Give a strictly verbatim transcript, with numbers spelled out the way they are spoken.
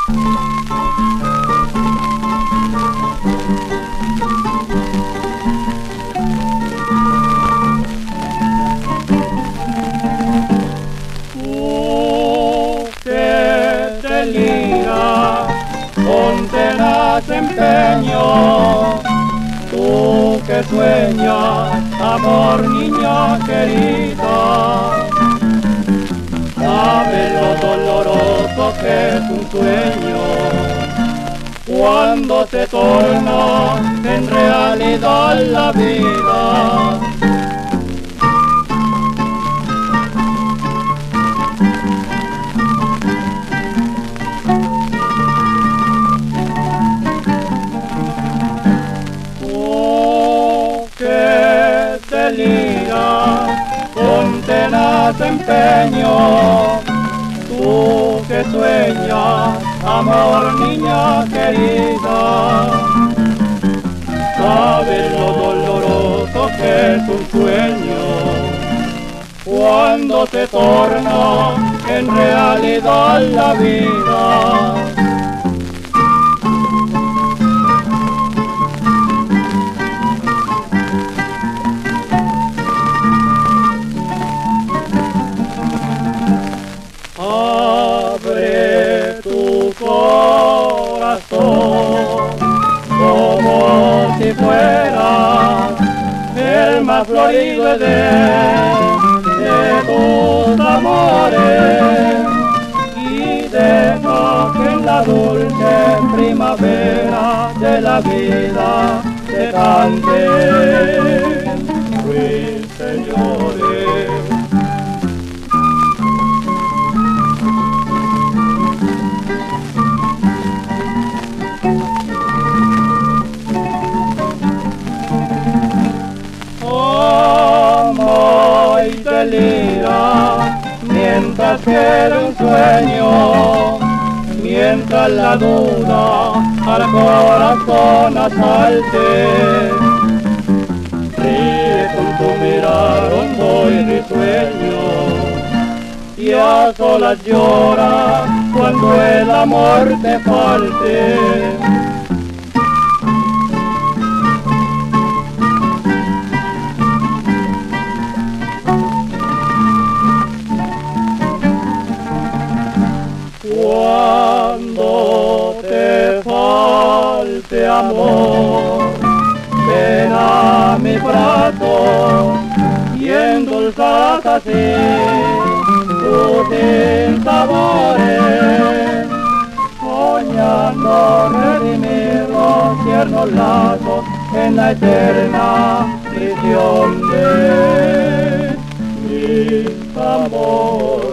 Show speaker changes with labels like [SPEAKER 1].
[SPEAKER 1] Con tenaz empeño, tú que sueñas, amor niña querida, sabes lo doloroso que es un sueño, cuando se torna en realidad la vida. Con tenaz empeño, tú que sueñas, amor niña querida, sabes lo doloroso que es un sueño, cuando se torna en realidad la vida. Abre tu corazón como si fuera el más florido Edén de tus amores y deja que en la dulce primavera de la vida te cante ruiseñores. Delira, mientras queda un sueño, mientras la duda al corazón asalte. Ríe con tu mirar hondo y risueño, y a solas llora cuando el amor te falte. Cuando te falte amor, ven a mi brazo y endulzas así tus sinsabores, soñando redimir los tiernos lazos en la eterna prisión de mis amores.